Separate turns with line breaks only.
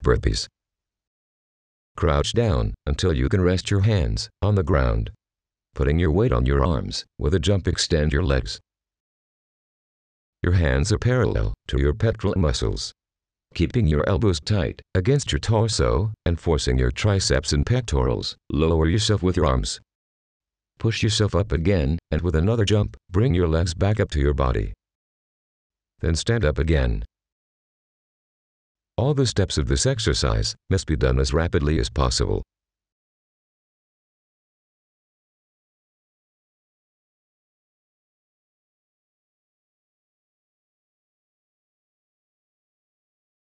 burpees. Crouch down until you can rest your hands on the ground. Putting your weight on your arms, with a jump extend your legs. Your hands are parallel to your pectoral muscles. Keeping your elbows tight against your torso and forcing your triceps and pectorals, lower yourself with your arms. Push yourself up again, and with another jump, bring your legs back up to your body. Then stand up again. All the steps of this exercise must be done as rapidly as possible.